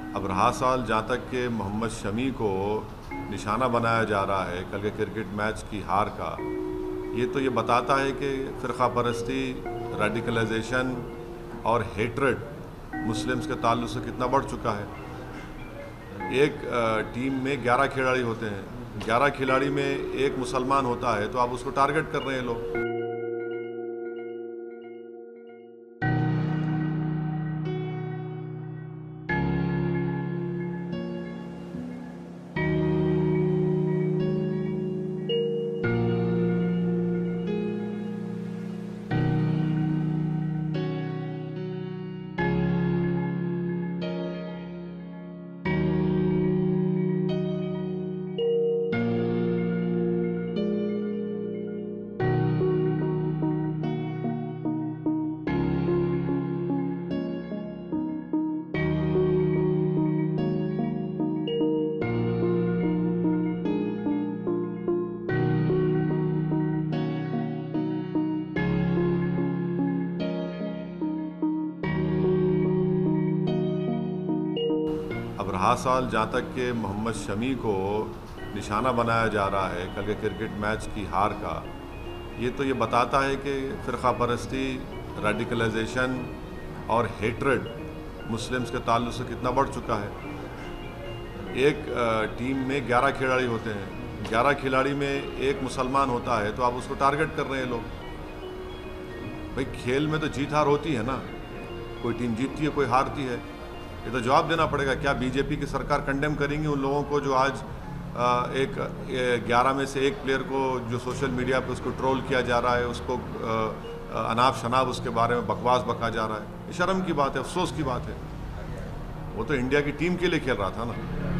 अब रहा सवाल जहाँ तक कि मोहम्मद शमी को निशाना बनाया जा रहा है कल के क्रिकेट मैच की हार का, ये तो ये बताता है कि फ़िरक़ा परस्ती, रेडिकलाइजेशन और हेट्रेड मुस्लिम्स के ताल्लुक़ से कितना बढ़ चुका है। एक टीम में 11 खिलाड़ी होते हैं, 11 खिलाड़ी में एक मुसलमान होता है, तो आप उसको टारगेट कर रहे हैं लोग। अब रहा सवाल जहाँ तक कि मोहम्मद शमी को निशाना बनाया जा रहा है कल के क्रिकेट मैच की हार का, ये तो ये बताता है कि फ़िरक़ा परस्ती, रेडिकलाइजेशन और हेट्रेड मुस्लिम्स के ताल्लुक़ से कितना बढ़ चुका है। एक टीम में 11 खिलाड़ी होते हैं, 11 खिलाड़ी में एक मुसलमान होता है, तो आप उसको टारगेट कर रहे हैं लोग। भाई खेल में तो जीत हार होती है ना, कोई टीम जीतती है, कोई हारती है। ये तो जवाब देना पड़ेगा। क्या बीजेपी की सरकार कंडेम करेंगी उन लोगों को जो आज 11 में से एक प्लेयर को जो सोशल मीडिया पे उसको ट्रोल किया जा रहा है, उसको अनाप शनाप उसके बारे में बकवास बका जा रहा है। ये शर्म की बात है, अफसोस की बात है। वो तो इंडिया की टीम के लिए खेल रहा था ना।